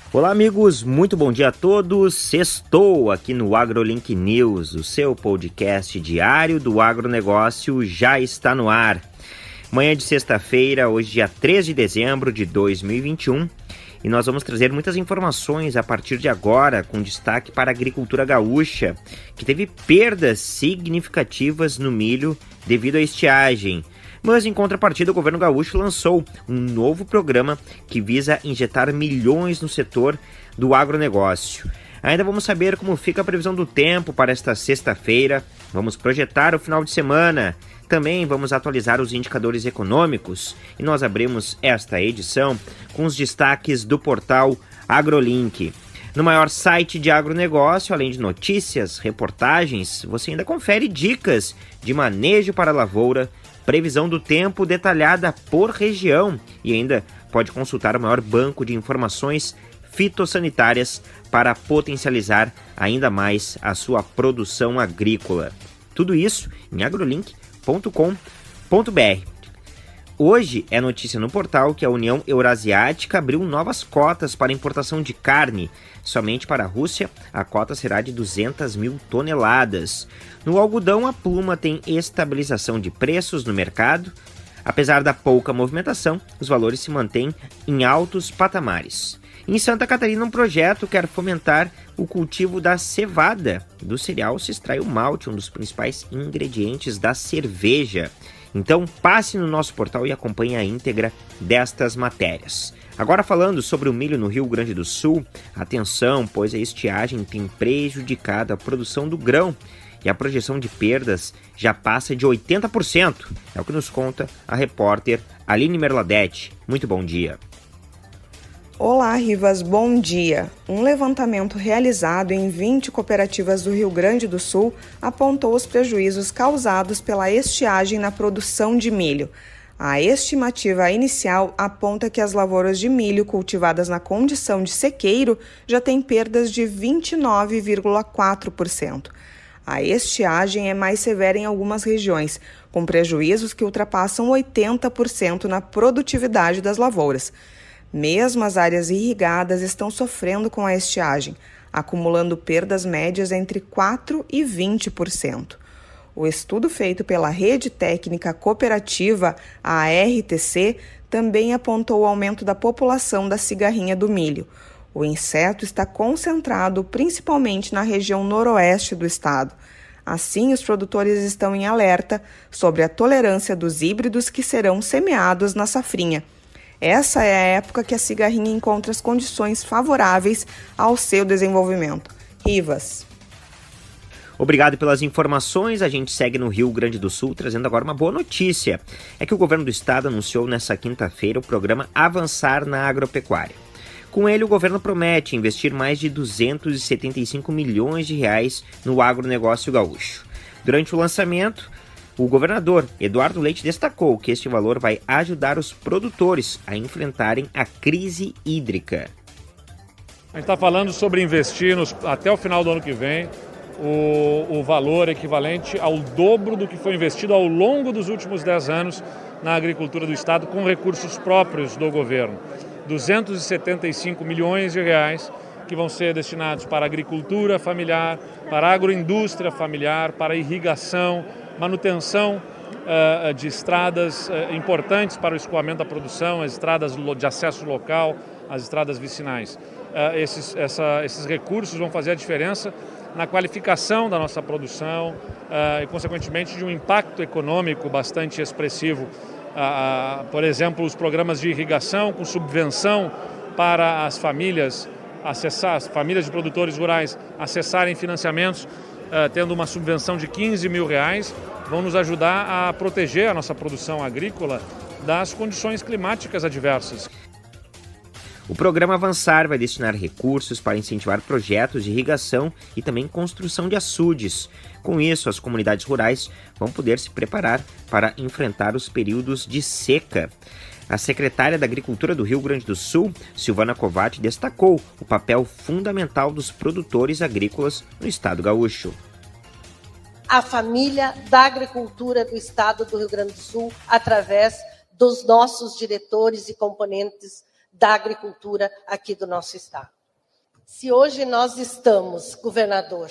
Olá amigos, muito bom dia a todos. Sextou aqui no AgroLink News, o seu podcast diário do agronegócio já está no ar. Manhã de sexta-feira, hoje dia 3 de dezembro de 2021, e nós vamos trazer muitas informações a partir de agora, com destaque para a agricultura gaúcha, que teve perdas significativas no milho devido à estiagem. Mas, em contrapartida, o governo gaúcho lançou um novo programa que visa injetar milhões no setor do agronegócio. Ainda vamos saber como fica a previsão do tempo para esta sexta-feira, vamos projetar o final de semana, também vamos atualizar os indicadores econômicos e nós abrimos esta edição com os destaques do portal AgroLink. No maior site de agronegócio, além de notícias, reportagens, você ainda confere dicas de manejo para a lavoura, previsão do tempo detalhada por região e ainda pode consultar o maior banco de informações fitossanitárias para potencializar ainda mais a sua produção agrícola. Tudo isso em agrolink.com.br. Hoje é notícia no portal que a União Eurasiática abriu novas cotas para importação de carne. Somente para a Rússia, a cota será de 200 mil toneladas. No algodão, a pluma tem estabilização de preços no mercado. Apesar da pouca movimentação, os valores se mantêm em altos patamares. Em Santa Catarina, um projeto quer fomentar o cultivo da cevada. Do cereal se extrai o malte, um dos principais ingredientes da cerveja. Então, passe no nosso portal e acompanhe a íntegra destas matérias. Agora falando sobre o milho no Rio Grande do Sul, atenção, pois a estiagem tem prejudicado a produção do grão e a projeção de perdas já passa de 80%. É o que nos conta a repórter Aline Merladete. Muito bom dia. Olá, Rivas, bom dia. Um levantamento realizado em 20 cooperativas do Rio Grande do Sul apontou os prejuízos causados pela estiagem na produção de milho. A estimativa inicial aponta que as lavouras de milho cultivadas na condição de sequeiro já têm perdas de 29,4%. A estiagem é mais severa em algumas regiões, com prejuízos que ultrapassam 80% na produtividade das lavouras. Mesmo as áreas irrigadas estão sofrendo com a estiagem, acumulando perdas médias entre 4% e 20%. O estudo feito pela Rede Técnica Cooperativa, a RTC, também apontou o aumento da população da cigarrinha do milho. O inseto está concentrado principalmente na região noroeste do estado. Assim, os produtores estão em alerta sobre a tolerância dos híbridos que serão semeados na safrinha. Essa é a época que a cigarrinha encontra as condições favoráveis ao seu desenvolvimento. Rivas. Obrigado pelas informações. A gente segue no Rio Grande do Sul, trazendo agora uma boa notícia. É que o governo do estado anunciou nesta quinta-feira o programa Avançar na Agropecuária. Com ele, o governo promete investir mais de 275 milhões de reais no agronegócio gaúcho. Durante o lançamento, o governador Eduardo Leite destacou que este valor vai ajudar os produtores a enfrentarem a crise hídrica. A gente está falando sobre investir até o final do ano que vem o valor equivalente ao dobro do que foi investido ao longo dos últimos 10 anos na agricultura do estado com recursos próprios do governo. 275 milhões de reais que vão ser destinados para agricultura familiar, para agroindústria familiar, para irrigação, manutenção de estradas importantes para o escoamento da produção, as estradas de acesso local, as estradas vicinais. Esses recursos vão fazer a diferença na qualificação da nossa produção e, consequentemente, de um impacto econômico bastante expressivo. Por exemplo, os programas de irrigação com subvenção para as famílias as famílias de produtores rurais acessarem financiamentos tendo uma subvenção de 15 mil reais, vão nos ajudar a proteger a nossa produção agrícola das condições climáticas adversas. O programa Avançar vai destinar recursos para incentivar projetos de irrigação e também construção de açudes. Com isso, as comunidades rurais vão poder se preparar para enfrentar os períodos de seca. A secretária da Agricultura do Rio Grande do Sul, Silvana Covatti, destacou o papel fundamental dos produtores agrícolas no estado gaúcho. A família da agricultura do estado do Rio Grande do Sul, através dos nossos diretores e componentes da agricultura aqui do nosso estado. Se hoje nós estamos, governador,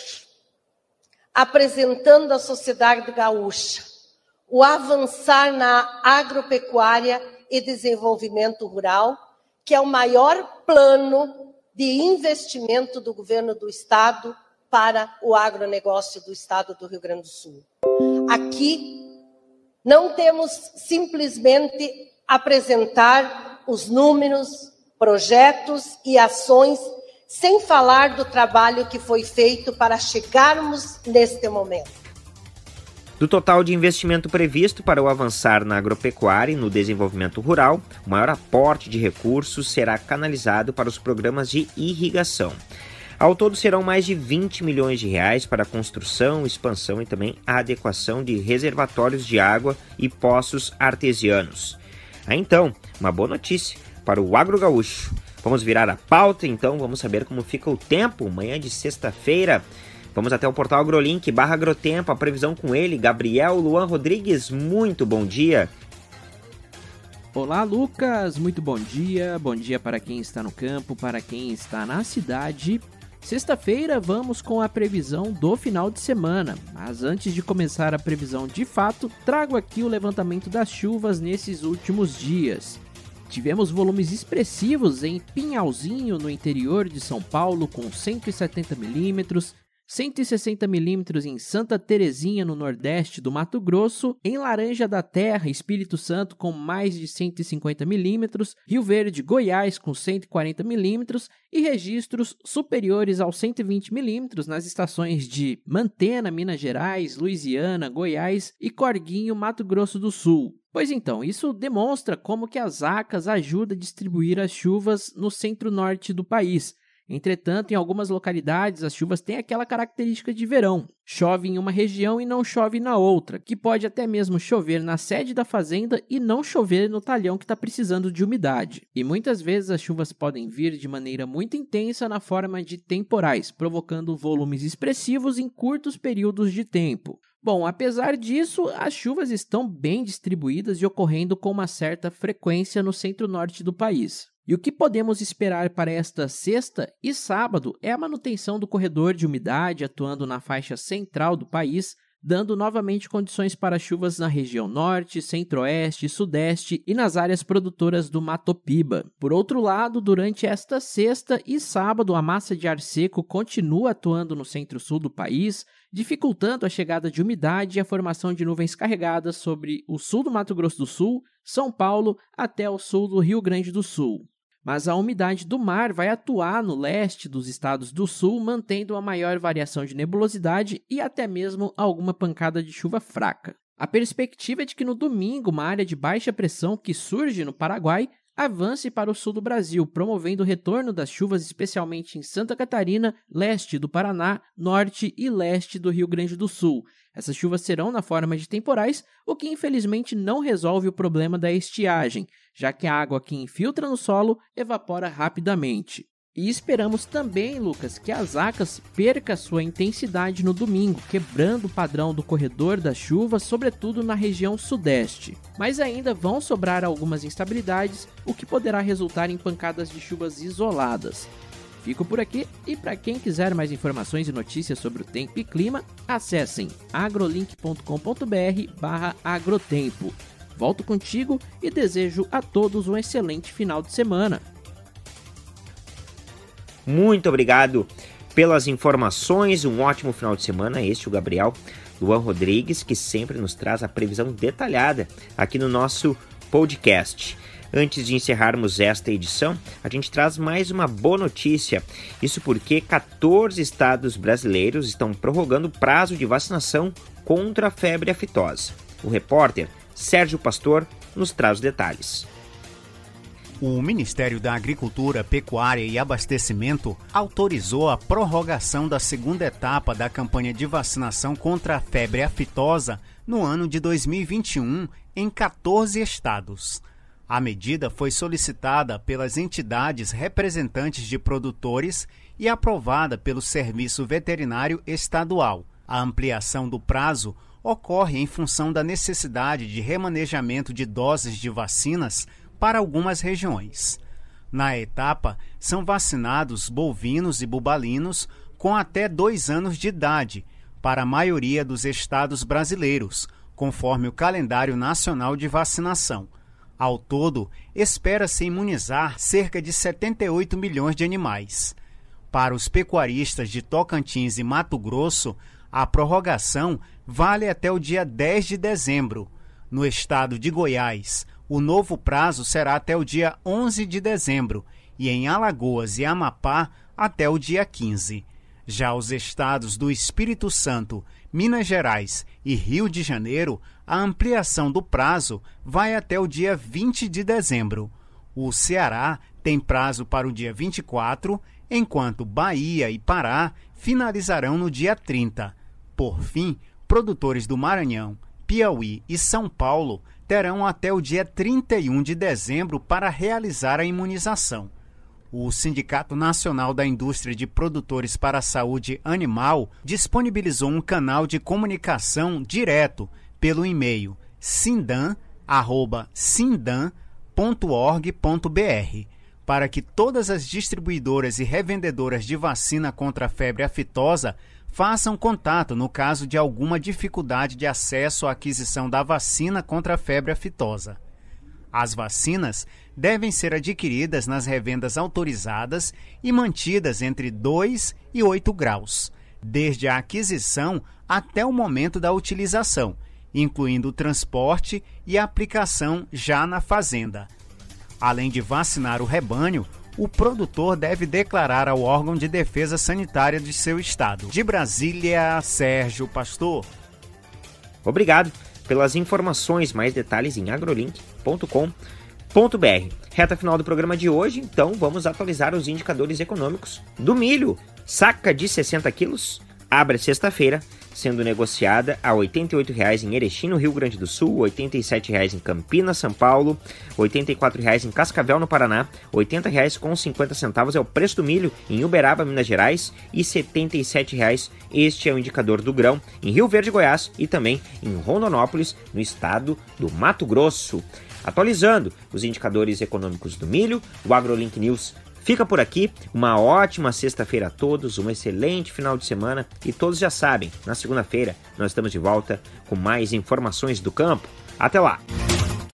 apresentando à sociedade gaúcha o avançar na agropecuária e desenvolvimento rural, que é o maior plano de investimento do governo do Estado para o agronegócio do Estado do Rio Grande do Sul. Aqui não temos simplesmente apresentar os números, projetos e ações, sem falar do trabalho que foi feito para chegarmos neste momento. Do total de investimento previsto para o avançar na agropecuária e no desenvolvimento rural, o maior aporte de recursos será canalizado para os programas de irrigação. Ao todo serão mais de 20 milhões de reais para a construção, expansão e também a adequação de reservatórios de água e poços artesianos. Então, uma boa notícia para o agro gaúcho. Vamos virar a pauta, então vamos saber como fica o tempo, manhã de sexta-feira. Vamos até o portal agrolink/agrotempo, a previsão com ele, Gabriel Luan Rodrigues. Muito bom dia. Olá, Lucas, muito bom dia para quem está no campo, para quem está na cidade. Sexta-feira vamos com a previsão do final de semana, mas antes de começar a previsão de fato, trago aqui o levantamento das chuvas nesses últimos dias. Tivemos volumes expressivos em Pinhalzinho, no interior de São Paulo, com 170 milímetros, 160 milímetros em Santa Terezinha, no nordeste do Mato Grosso, em Laranja da Terra, Espírito Santo, com mais de 150 milímetros, Rio Verde, Goiás, com 140 milímetros e registros superiores aos 120 milímetros nas estações de Mantena, Minas Gerais, Louisiana, Goiás e Corguinho, Mato Grosso do Sul. Pois então, isso demonstra como que as ACAS ajudam a distribuir as chuvas no centro-norte do país. Entretanto, em algumas localidades, as chuvas têm aquela característica de verão. Chove em uma região e não chove na outra, que pode até mesmo chover na sede da fazenda e não chover no talhão que está precisando de umidade. E muitas vezes as chuvas podem vir de maneira muito intensa na forma de temporais, provocando volumes expressivos em curtos períodos de tempo. Bom, apesar disso, as chuvas estão bem distribuídas e ocorrendo com uma certa frequência no centro-norte do país. E o que podemos esperar para esta sexta e sábado é a manutenção do corredor de umidade atuando na faixa central do país, dando novamente condições para chuvas na região norte, centro-oeste, sudeste e nas áreas produtoras do Mato Piba. Por outro lado, durante esta sexta e sábado, a massa de ar seco continua atuando no centro-sul do país, dificultando a chegada de umidade e a formação de nuvens carregadas sobre o sul do Mato Grosso do Sul, São Paulo até o sul do Rio Grande do Sul. Mas a umidade do mar vai atuar no leste dos estados do sul, mantendo a maior variação de nebulosidade e até mesmo alguma pancada de chuva fraca. A perspectiva é de que no domingo uma área de baixa pressão que surge no Paraguai avance para o sul do Brasil, promovendo o retorno das chuvas especialmente em Santa Catarina, leste do Paraná, norte e leste do Rio Grande do Sul. Essas chuvas serão na forma de temporais, o que infelizmente não resolve o problema da estiagem, já que a água que infiltra no solo evapora rapidamente. E esperamos também, Lucas, que as ACAS perca sua intensidade no domingo, quebrando o padrão do corredor das chuvas, sobretudo na região sudeste. Mas ainda vão sobrar algumas instabilidades, o que poderá resultar em pancadas de chuvas isoladas. Fico por aqui e para quem quiser mais informações e notícias sobre o tempo e clima, acessem agrolink.com.br/agrotempo. Volto contigo e desejo a todos um excelente final de semana. Muito obrigado pelas informações, um ótimo final de semana. Este é o Gabriel Luan Rodrigues, que sempre nos traz a previsão detalhada aqui no nosso podcast. Antes de encerrarmos esta edição, a gente traz mais uma boa notícia. Isso porque 14 estados brasileiros estão prorrogando o prazo de vacinação contra a febre aftosa. O repórter Sérgio Pastor nos traz os detalhes. O Ministério da Agricultura, Pecuária e Abastecimento autorizou a prorrogação da segunda etapa da campanha de vacinação contra a febre aftosa no ano de 2021 em 14 estados. A medida foi solicitada pelas entidades representantes de produtores e aprovada pelo Serviço Veterinário Estadual. A ampliação do prazo ocorre em função da necessidade de remanejamento de doses de vacinas para algumas regiões. Na etapa, são vacinados bovinos e bubalinos com até 2 anos de idade, para a maioria dos estados brasileiros, conforme o calendário nacional de vacinação. Ao todo, espera-se imunizar cerca de 78 milhões de animais. Para os pecuaristas de Tocantins e Mato Grosso, a prorrogação vale até o dia 10 de dezembro. No estado de Goiás, o novo prazo será até o dia 11 de dezembro e em Alagoas e Amapá até o dia 15. Já os estados do Espírito Santo, Minas Gerais e Rio de Janeiro, a ampliação do prazo vai até o dia 20 de dezembro. O Ceará tem prazo para o dia 24, enquanto Bahia e Pará finalizarão no dia 30. Por fim, produtores do Maranhão, Piauí e São Paulo terão até o dia 31 de dezembro para realizar a imunização. O Sindicato Nacional da Indústria de Produtores para a Saúde Animal disponibilizou um canal de comunicação direto pelo e-mail sindan@sindan.org.br para que todas as distribuidoras e revendedoras de vacina contra a febre aftosa façam contato no caso de alguma dificuldade de acesso à aquisição da vacina contra a febre aftosa. As vacinas devem ser adquiridas nas revendas autorizadas e mantidas entre 2 e 8 graus, desde a aquisição até o momento da utilização, incluindo o transporte e a aplicação já na fazenda. Além de vacinar o rebanho, o produtor deve declarar ao órgão de defesa sanitária de seu estado. De Brasília, Sérgio Pastor. Obrigado pelas informações, mais detalhes em agrolink.com.br. Reta final do programa de hoje, então vamos atualizar os indicadores econômicos do milho. Saca de 60 quilos abre sexta-feira, sendo negociada a R$ 88,00 em Erechim, no Rio Grande do Sul, R$ 87,00 em Campinas, São Paulo, R$ 84,00 em Cascavel, no Paraná, R$ 80,50 é o preço do milho em Uberaba, Minas Gerais, e R$ 77,00 este é o indicador do grão em Rio Verde, Goiás, e também em Rondonópolis, no estado do Mato Grosso. Atualizando os indicadores econômicos do milho, o AgroLink News fica por aqui. Uma ótima sexta-feira a todos, um excelente final de semana e todos já sabem, na segunda-feira nós estamos de volta com mais informações do campo. Até lá!